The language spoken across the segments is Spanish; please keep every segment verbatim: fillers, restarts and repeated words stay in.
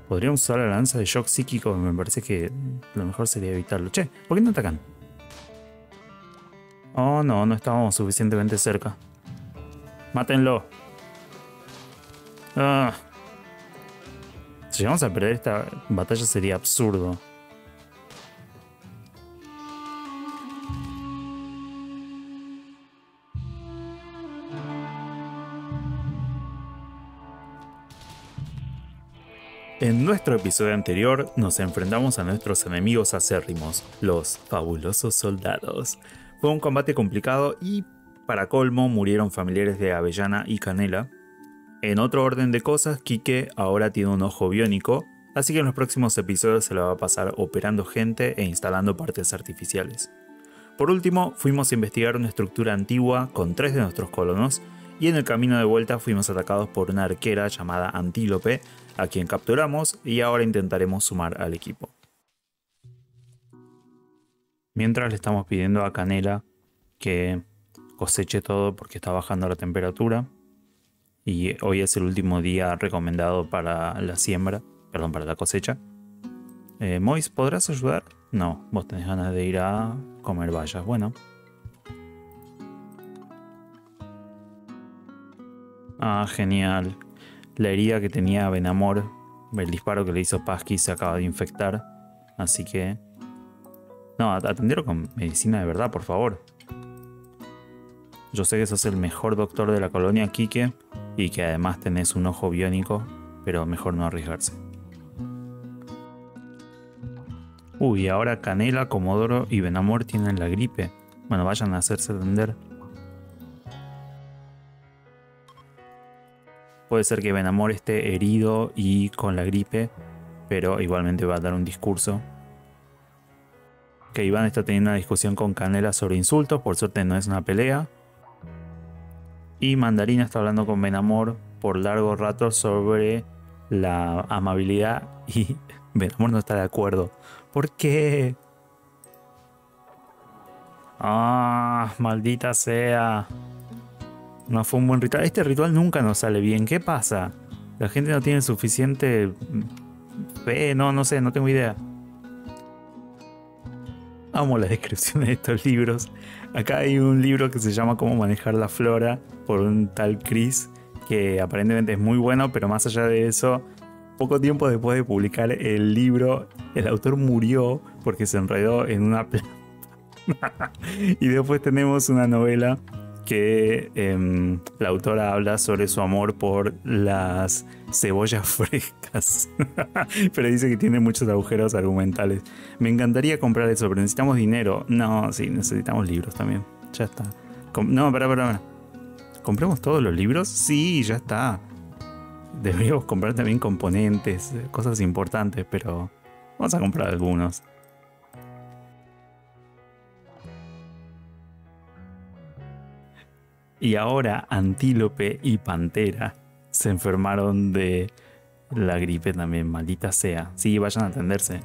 Podríamos usar la lanza de shock psíquico, me parece que lo mejor sería evitarlo. Che, ¿por qué no atacan? Oh, no, no estábamos suficientemente cerca. Mátenlo. Ah. Si llegamos a perder esta batalla sería absurdo. En nuestro episodio anterior nos enfrentamos a nuestros enemigos acérrimos, los fabulosos soldados. Fue un combate complicado y, para colmo, murieron familiares de Avellana y Canela. En otro orden de cosas, Kike ahora tiene un ojo biónico, así que en los próximos episodios se lo va a pasar operando gente e instalando partes artificiales. Por último, fuimos a investigar una estructura antigua con tres de nuestros colonos, y en el camino de vuelta fuimos atacados por una arquera llamada Antílope, a quien capturamos y ahora intentaremos sumar al equipo. Mientras le estamos pidiendo a Canela que coseche todo porque está bajando la temperatura. Y hoy es el último día recomendado para la siembra, perdón, para la cosecha. Eh, Mois, ¿podrás ayudar? No, vos tenés ganas de ir a comer bayas. Bueno. Ah, genial. La herida que tenía Venamor, el disparo que le hizo Pasky se acaba de infectar. Así que... No, atenderlo con medicina de verdad, por favor. Yo sé que sos el mejor doctor de la colonia, Kike, y que además tenés un ojo biónico, pero mejor no arriesgarse. Uy, ahora Canela, Comodoro y Venamor tienen la gripe. Bueno, vayan a hacerse atender. Puede ser que Venamor esté herido y con la gripe, pero igualmente va a dar un discurso. Que Iván está teniendo una discusión con Canela sobre insultos, por suerte no es una pelea. Y Mandarina está hablando con Venamor por largo rato sobre la amabilidad y Venamor no está de acuerdo. ¿Por qué? Ah, maldita sea. No fue un buen ritual. Este ritual nunca nos sale bien. ¿Qué pasa? La gente no tiene suficiente fe. No, no sé, no tengo idea. Amo las descripciones de estos libros. Acá hay un libro que se llama Cómo manejar la flora por un tal Chris, que aparentemente es muy bueno, pero más allá de eso, poco tiempo después de publicar el libro, el autor murió porque se enredó en una planta. Y después tenemos una novela que eh, la autora habla sobre su amor por las cebollas frescas. Pero dice que tiene muchos agujeros argumentales. Me encantaría comprar eso, pero necesitamos dinero. No, sí, necesitamos libros también. Ya está. Com no, pará, pará. ¿Compremos todos los libros? Sí, ya está. Deberíamos comprar también componentes, cosas importantes, pero vamos a comprar algunos. Y ahora Antílope y Pantera se enfermaron de la gripe también, maldita sea. Sí, vayan a atenderse.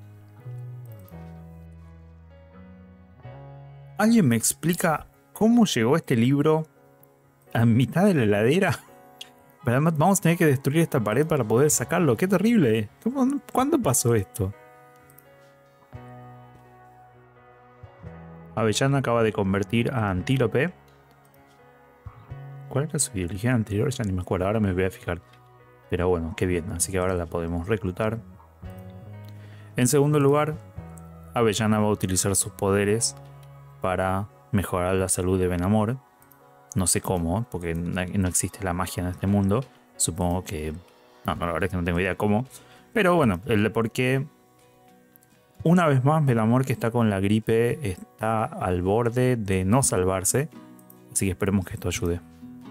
¿Alguien me explica cómo llegó este libro a mitad de la heladera? Además, vamos a tener que destruir esta pared para poder sacarlo. ¡Qué terrible! ¿Cuándo pasó esto? Avellana acaba de convertir a Antílope. ¿Cuál era su ideología anterior? Ya ni me acuerdo, ahora me voy a fijar. Pero bueno, qué bien, así que ahora la podemos reclutar. En segundo lugar, Avellana va a utilizar sus poderes para mejorar la salud de Venamor. No sé cómo, porque no existe la magia en este mundo. Supongo que... No, no, la verdad es que no tengo idea cómo. Pero bueno, el de por qué... Una vez más, Venamor, que está con la gripe, está al borde de no salvarse. Así que esperemos que esto ayude.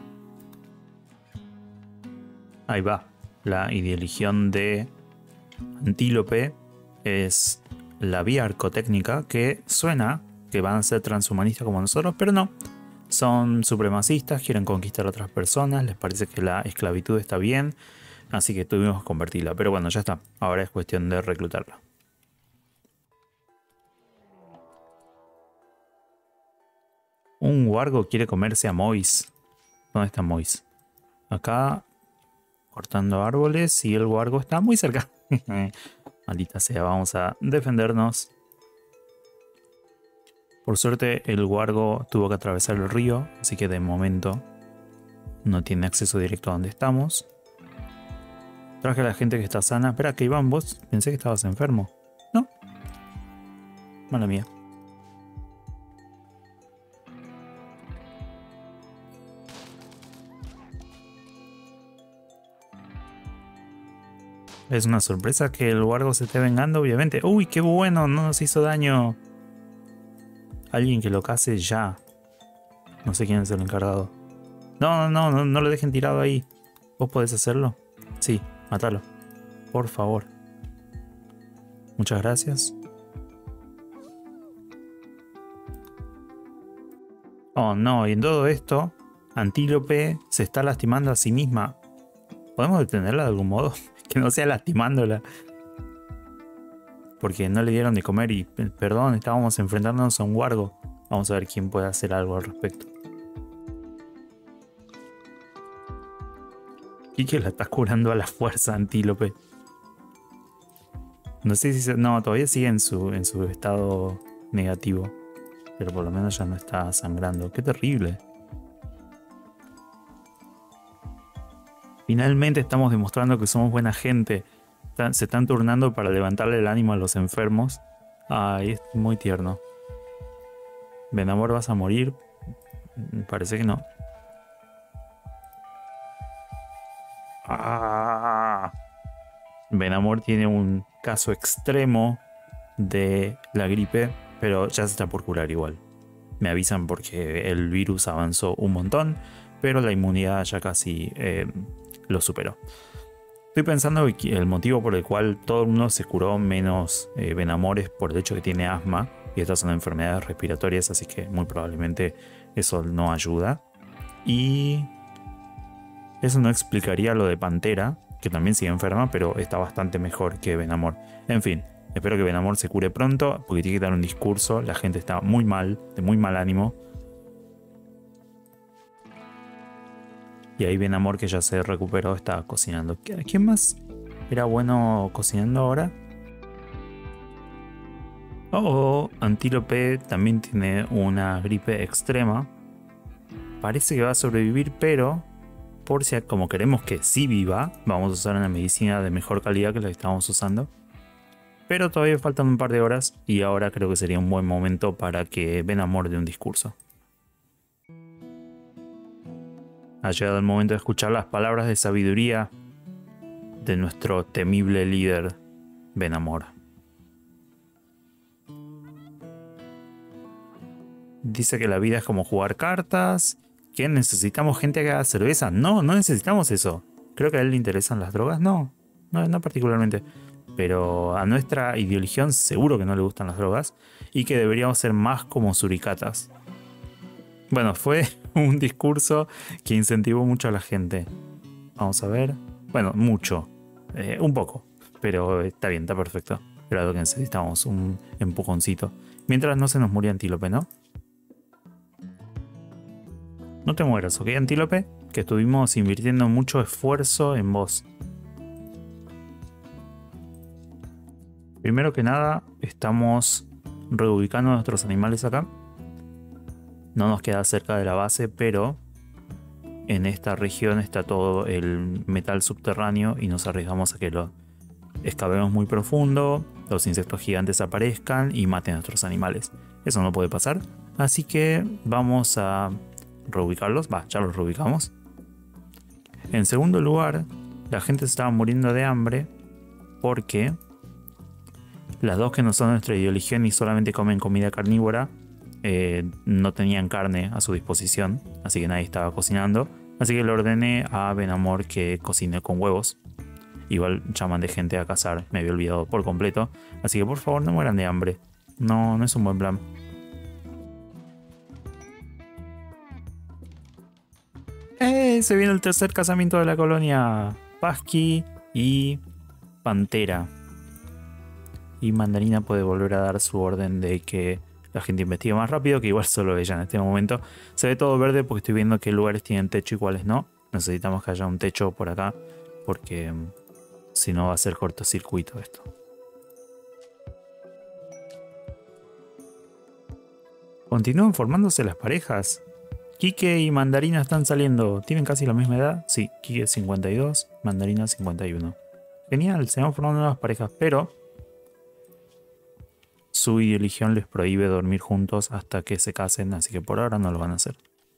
Ahí va. La ideoligión de Antílope es la vía arcotécnica, que suena que van a ser transhumanistas como nosotros, pero no. Son supremacistas, quieren conquistar a otras personas, les parece que la esclavitud está bien, así que tuvimos que convertirla. Pero bueno, ya está. Ahora es cuestión de reclutarla. Un wargo quiere comerse a Mois. ¿Dónde está Mois? Acá cortando árboles y el Wargo está muy cerca. Maldita sea, vamos a defendernos. Por suerte el Wargo tuvo que atravesar el río, así que de momento no tiene acceso directo a donde estamos. Traje a la gente que está sana. Espera, que Iván, vos pensé que estabas enfermo. ¿No? Mala mía. Es una sorpresa que el Wargo se esté vengando, obviamente. ¡Uy, qué bueno! No nos hizo daño. Alguien que lo case ya. No sé quién es el encargado. No, no, no, no lo dejen tirado ahí. ¿Vos podés hacerlo? Sí, mátalo. Por favor. Muchas gracias. Oh, no, y en todo esto, Antílope se está lastimando a sí misma. ¿Podemos detenerla de algún modo? Que no sea lastimándola. Porque no le dieron de comer y, perdón, estábamos enfrentándonos a un Wargo. Vamos a ver quién puede hacer algo al respecto. Kike la está curando a la fuerza, Antílope. No sé si se... No, todavía sigue en su, en su estado negativo. Pero por lo menos ya no está sangrando. ¡Qué terrible! Finalmente estamos demostrando que somos buena gente. Se están turnando para levantarle el ánimo a los enfermos. Ay, es muy tierno. Venamor, ¿vas a morir? Parece que no. Ah. Venamor tiene un caso extremo de la gripe, pero ya se está por curar igual. Me avisan porque el virus avanzó un montón, pero la inmunidad ya casi eh, lo superó. Estoy pensando que el motivo por el cual todo el mundo se curó menos eh, Venamor es por el hecho que tiene asma, y estas son enfermedades respiratorias, así que muy probablemente eso no ayuda. Y eso no explicaría lo de Pantera, que también sigue enferma, pero está bastante mejor que Venamor. En fin, espero que Venamor se cure pronto, porque tiene que dar un discurso. La gente está muy mal, de muy mal ánimo. Y ahí Venamor, que ya se recuperó, está cocinando. ¿Quién más era bueno cocinando ahora? Oh, Antílope también tiene una gripe extrema. Parece que va a sobrevivir, pero por si como queremos que sí viva, vamos a usar una medicina de mejor calidad que la que estamos usando. Pero todavía faltan un par de horas y ahora creo que sería un buen momento para que Venamor dé un discurso. Ha llegado el momento de escuchar las palabras de sabiduría de nuestro temible líder, Venamor. Dice que la vida es como jugar cartas, que necesitamos gente que haga cerveza. No, no necesitamos eso. Creo que a él le interesan las drogas. No, no, no particularmente. Pero a nuestra ideología seguro que no le gustan las drogas y que deberíamos ser más como suricatas. Bueno, fue un discurso que incentivó mucho a la gente. Vamos a ver. Bueno, mucho. Eh, un poco. Pero está bien, está perfecto. Era lo que necesitábamos, un empujoncito. Mientras no se nos murió Antílope, ¿no? No te mueras, ¿ok, Antílope? Que estuvimos invirtiendo mucho esfuerzo en vos. Primero que nada, estamos reubicando a nuestros animales acá. No nos queda cerca de la base, pero en esta región está todo el metal subterráneo y nos arriesgamos a que lo excavemos muy profundo, los insectos gigantes aparezcan y maten a nuestros animales. Eso no puede pasar, así que vamos a reubicarlos. Va, ya los reubicamos. En segundo lugar, la gente se estaba muriendo de hambre porque las dos que no son de nuestra ideología y solamente comen comida carnívora eh, no tenían carne a su disposición, así que nadie estaba cocinando. Así que le ordené a Venamor que cocine con huevos. Igual ya mandé gente a cazar, me había olvidado por completo. Así que por favor no mueran de hambre. No, no es un buen plan. ¡Eh! Se viene el tercer casamiento de la colonia. Pasky y Pantera. Y Mandarina puede volver a dar su orden de que la gente investigue más rápido, que igual solo ella en este momento. Se ve todo verde porque estoy viendo qué lugares tienen techo y cuáles no. Necesitamos que haya un techo por acá porque um, si no va a ser cortocircuito esto. Continúan formándose las parejas. Quique y Mandarina están saliendo. ¿Tienen casi la misma edad? Sí, Quique cincuenta y dos, Mandarina cincuenta y uno. Genial, se van formando nuevas parejas, pero su religión les prohíbe dormir juntos hasta que se casen, así que por ahora no lo van a hacer.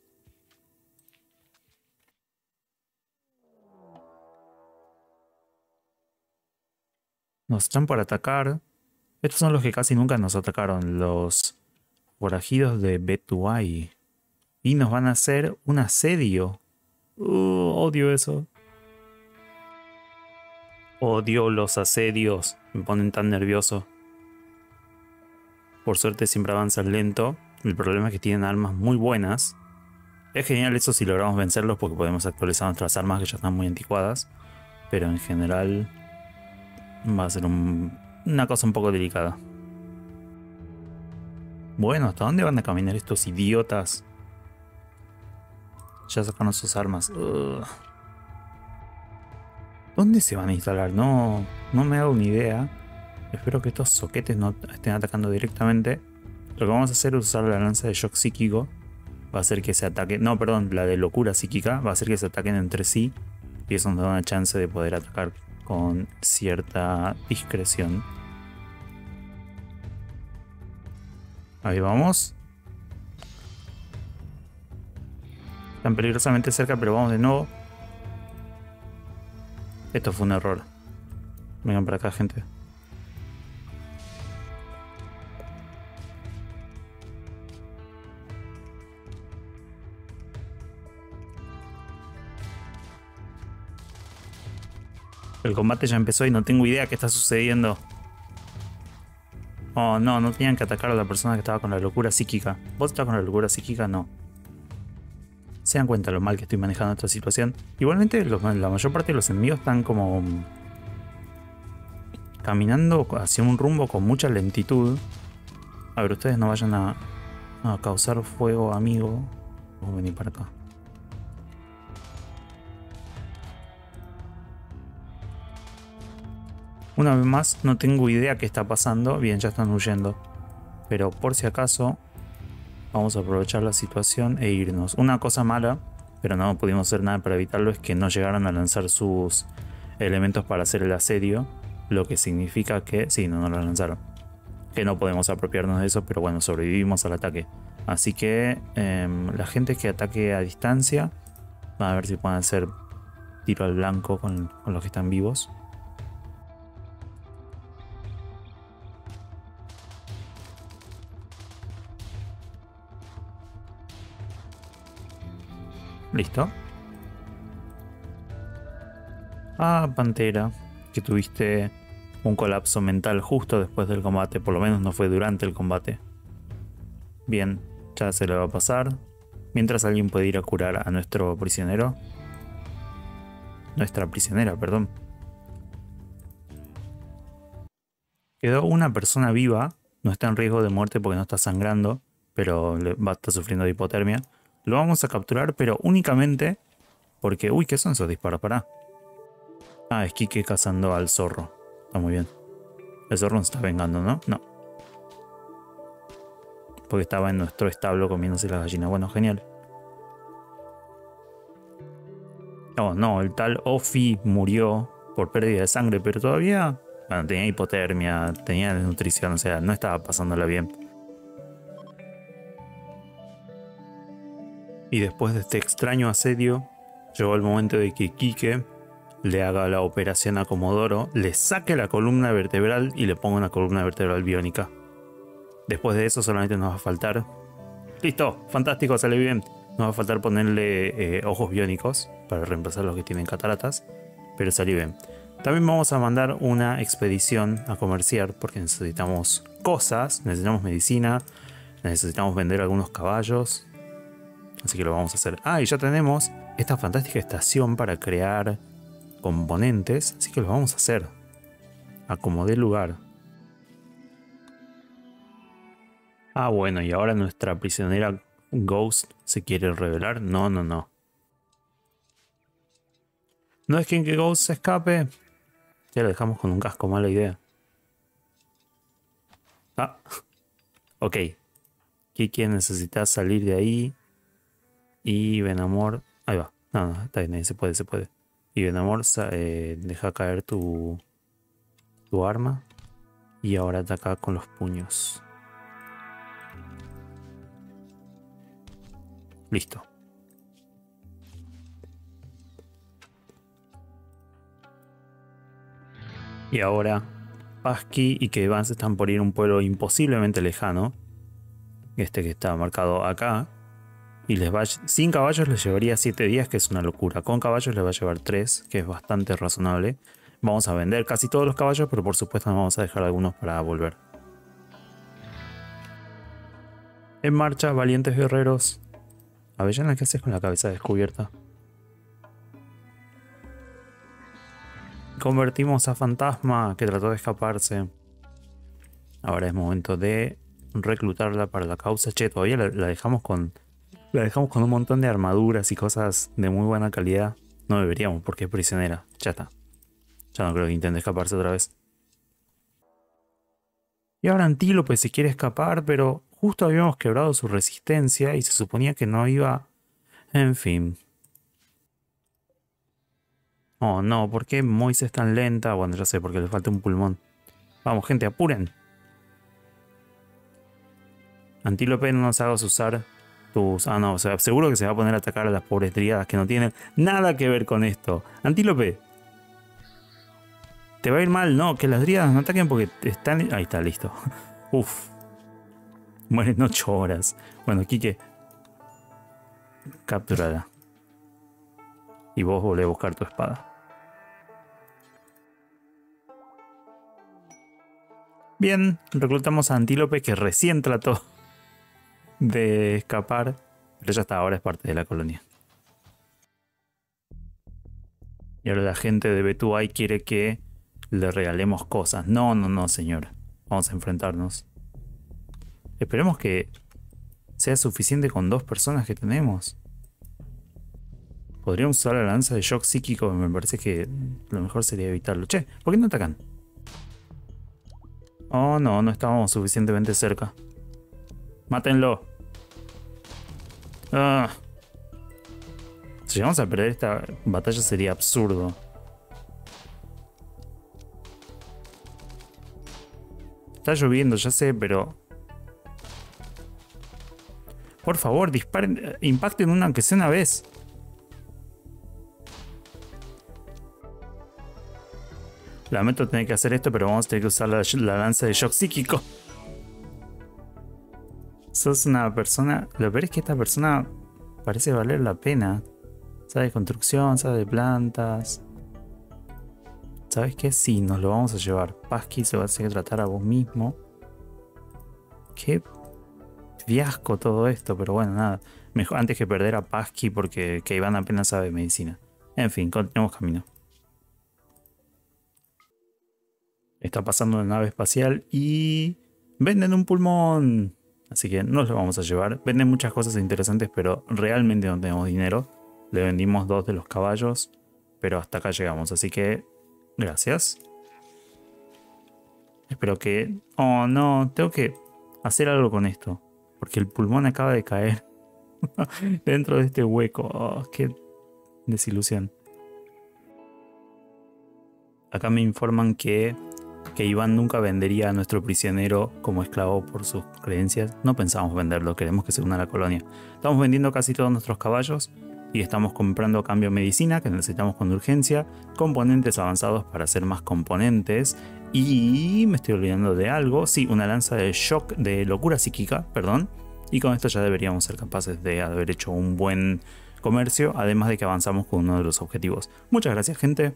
Nos están por atacar. Estos son los que casi nunca nos atacaron, los forajidos de Betuay. Y nos van a hacer un asedio. Uh, odio eso. Odio los asedios. Me ponen tan nervioso. Por suerte siempre avanzan lento. El problema es que tienen armas muy buenas. Es genial eso si logramos vencerlos porque podemos actualizar nuestras armas que ya están muy anticuadas. Pero en general va a ser un, una cosa un poco delicada. Bueno, ¿hasta dónde van a caminar estos idiotas? Ya sacaron sus armas. Ugh. ¿Dónde se van a instalar? No, no me hago ni idea. Espero que estos soquetes no estén atacando directamente. Lo que vamos a hacer es usar la lanza de shock psíquico. Va a hacer que se ataquen. No, perdón, la de locura psíquica. Va a hacer que se ataquen entre sí. Y eso nos da una chance de poder atacar con cierta discreción. Ahí vamos. Están peligrosamente cerca, pero vamos de nuevo. Esto fue un error. Vengan para acá, gente. El combate ya empezó y no tengo idea qué está sucediendo. Oh, no, no tenían que atacar a la persona que estaba con la locura psíquica. ¿Vos estás con la locura psíquica? No. Se dan cuenta lo mal que estoy manejando esta situación. Igualmente, los, la mayor parte de los enemigos están como caminando hacia un rumbo con mucha lentitud. A ver, ustedes no vayan a, a causar fuego, amigo. Vamos a venir para acá. Una vez más, no tengo idea qué está pasando. Bien, ya están huyendo. Pero por si acaso, vamos a aprovechar la situación e irnos. Una cosa mala, pero no pudimos hacer nada para evitarlo, es que no llegaron a lanzar sus elementos para hacer el asedio. Lo que significa que, sí, no nos lo lanzaron. Que no podemos apropiarnos de eso, pero bueno, sobrevivimos al ataque. Así que eh, la gente que ataque a distancia, van a ver si pueden hacer tiro al blanco con, con los que están vivos. Listo. Ah, Pantera, que tuviste un colapso mental justo después del combate. Por lo menos no fue durante el combate. Bien, ya se le va a pasar. Mientras alguien puede ir a curar a nuestro prisionero. Nuestra prisionera, perdón. Quedó una persona viva. No está en riesgo de muerte porque no está sangrando, pero va a estar sufriendo de hipotermia. Lo vamos a capturar, pero únicamente porque... Uy, ¿qué son esos disparos? Pará. Ah, es Quique cazando al zorro. Está muy bien. El zorro nos está vengando, ¿no? No. Porque estaba en nuestro establo comiéndose las gallinas. Bueno, genial. Oh, no, el tal Ofi murió por pérdida de sangre, pero todavía... Bueno, tenía hipotermia, tenía desnutrición, o sea, no estaba pasándola bien. Y después de este extraño asedio, llegó el momento de que Quique le haga la operación a Comodoro, le saque la columna vertebral y le ponga una columna vertebral biónica. Después de eso solamente nos va a faltar... ¡Listo! ¡Fantástico! Sale bien. Nos va a faltar ponerle eh, ojos biónicos para reemplazar los que tienen cataratas, pero salió bien. También vamos a mandar una expedición a comerciar porque necesitamos cosas, necesitamos medicina, necesitamos vender algunos caballos. Así que lo vamos a hacer. Ah, y ya tenemos esta fantástica estación para crear componentes. Así que lo vamos a hacer. Acomodé lugar. Ah, bueno, y ahora nuestra prisionera Ghost se quiere revelar. No, no, no. No es quien que Ghost se escape. Ya lo dejamos con un casco, mala idea. Ah, ok. Kiki necesita salir de ahí. Y Venamor. Ahí va. No, no, está bien, ahí se puede, se puede. Y Venamor eh, deja caer tu, tu arma. Y ahora ataca con los puños. Listo. Y ahora Pasky y Kevan se están por ir a un pueblo imposiblemente lejano. Este que está marcado acá. Y les va, sin caballos les llevaría siete días, que es una locura. Con caballos les va a llevar tres, que es bastante razonable. Vamos a vender casi todos los caballos, pero por supuesto nos vamos a dejar algunos para volver. En marcha, valientes guerreros. Avellana, ¿qué haces con la cabeza descubierta? Convertimos a Fantasma, que trató de escaparse. Ahora es momento de reclutarla para la causa. Che, todavía la, la dejamos con... La dejamos con un montón de armaduras y cosas de muy buena calidad. No deberíamos porque es prisionera. Ya está. Ya no creo que intente escaparse otra vez. Y ahora Antílope se quiere escapar, pero justo habíamos quebrado su resistencia y se suponía que no iba... En fin. Oh no, ¿por qué Moise es tan lenta? Bueno, ya sé, porque le falta un pulmón. Vamos, gente, apuren. Antílope, no nos hagas usar tus... Ah, no, o sea, seguro que se va a poner a atacar a las pobres dríadas que no tienen nada que ver con esto. Antílope. Te va a ir mal, no, que las dríadas no ataquen porque están... Ahí está, listo. Uf. Mueren ocho horas. Bueno, Kike. Capturada. Y vos volvés a buscar tu espada. Bien, reclutamos a Antílope, que recién trató de escapar, pero ya hasta ahora es parte de la colonia. Y ahora la gente de Betuay quiere que le regalemos cosas. No, no, no, señor. Vamos a enfrentarnos. Esperemos que sea suficiente con dos personas que tenemos. Podríamos usar la lanza de shock psíquico, me parece que lo mejor sería evitarlo. Che, ¿por qué no atacan? Oh, no, no estábamos suficientemente cerca. Mátenlo. Ah. Si llegamos a perder esta batalla sería absurdo. Está lloviendo, ya sé, pero... Por favor, disparen, impacten una, aunque sea una vez. Lamento tener que hacer esto, pero vamos a tener que usar la, la lanza de shock psíquico. Sos una persona... Lo peor es que esta persona parece valer la pena. Sabe de construcción, sabe de plantas. ¿Sabes qué? Sí, nos lo vamos a llevar. Pasky se va a hacer tratar a vos mismo. Qué fiasco todo esto, pero bueno, nada. Mejor antes que perder a Pasky porque Kevan apenas sabe medicina. En fin, continuemos camino. Está pasando una nave espacial y venden un pulmón. Así que nos lo vamos a llevar. Venden muchas cosas interesantes, pero realmente no tenemos dinero. Le vendimos dos de los caballos, pero hasta acá llegamos. Así que, gracias. Espero que... Oh, no, tengo que hacer algo con esto. Porque el pulmón acaba de caer dentro de este hueco. Oh, qué desilusión. Acá me informan que... que Iván nunca vendería a nuestro prisionero como esclavo por sus creencias. No pensamos venderlo, queremos que se una a la colonia. Estamos vendiendo casi todos nuestros caballos y estamos comprando a cambio medicina, que necesitamos con urgencia, componentes avanzados para hacer más componentes y me estoy olvidando de algo. Sí, una lanza de shock, de locura psíquica, perdón. Y con esto ya deberíamos ser capaces de haber hecho un buen comercio, además de que avanzamos con uno de los objetivos. Muchas gracias, gente.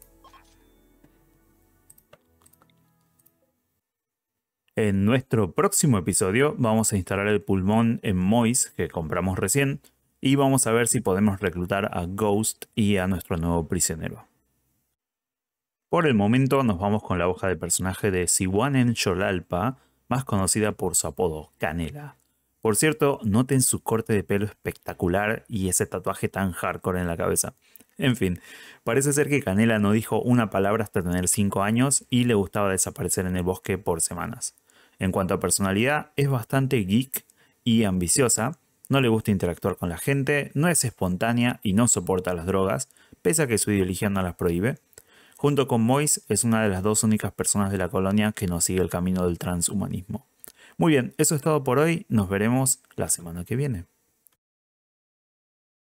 En nuestro próximo episodio vamos a instalar el pulmón en Moise que compramos recién y vamos a ver si podemos reclutar a Ghost y a nuestro nuevo prisionero. Por el momento nos vamos con la hoja de personaje de Siwanen Xolalpa, más conocida por su apodo Canela. Por cierto, noten su corte de pelo espectacular y ese tatuaje tan hardcore en la cabeza. En fin, parece ser que Canela no dijo una palabra hasta tener cinco años y le gustaba desaparecer en el bosque por semanas. En cuanto a personalidad, es bastante geek y ambiciosa, no le gusta interactuar con la gente, no es espontánea y no soporta las drogas, pese a que su ideología no las prohíbe. Junto con Mois, es una de las dos únicas personas de la colonia que no sigue el camino del transhumanismo. Muy bien, eso es todo por hoy, nos veremos la semana que viene.